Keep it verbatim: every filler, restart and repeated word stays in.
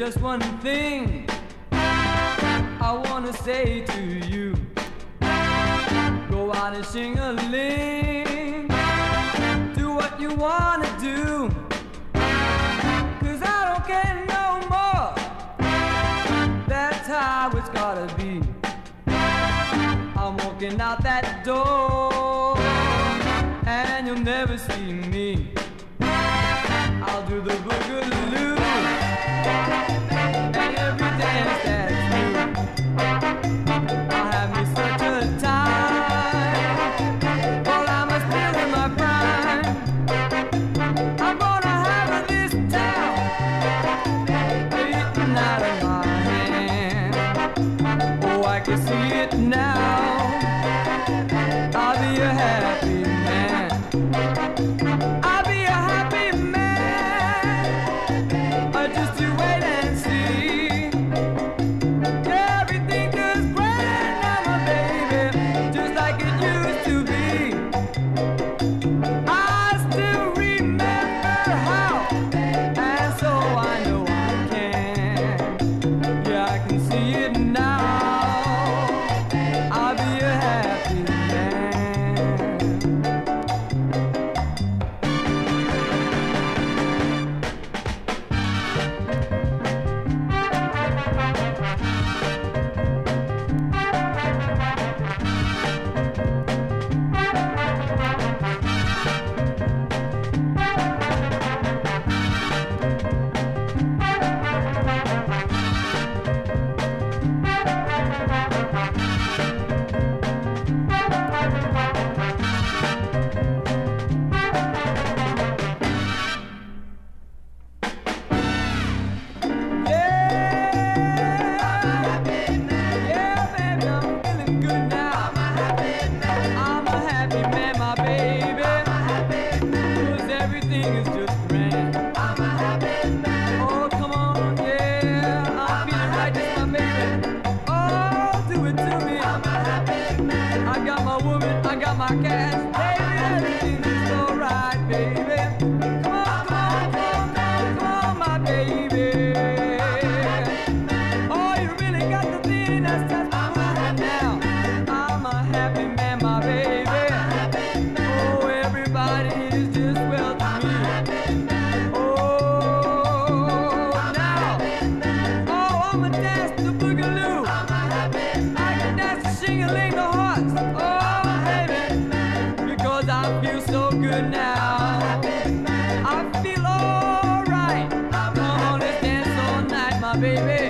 just one thing I wanna say to you. Go out and sing a ling. Do what you wanna do, 'cause I don't care no more. That's how it's gotta be. I'm walking out that door, and you'll never see me. I'll do the boogaloo and every dance that's new. I'll have me such a time while I'm still in my prime. I'm gonna have this town beating out of my hand. Oh, I can see it now. I'll be a happy man. I'll be a happy man. Uh, just you wait and see. Everything is great now, my baby, just like it used to be. I still remember how, and so I know I can. Yeah, I can see it now. I'll be a happy man. Everything is just grand. I'm a happy man. Oh, come on, yeah. I'm feeling right, just my baby. Oh, do it to me. I'm a happy man. I got my woman, I got my cash. Baby, everything is alright, baby. Come on, come on, come on, come on, come on, my baby. Oh, you really got the thing that's just my woman now. I'm a happy man, my baby. Oh, everybody is just well to me. Oh, now, oh, I'ma dance the boogaloo. I can dance the shing-a-ling the horse. Oh, baby, because I feel so good now. I feel alright. Come on, let's dance all night, my baby.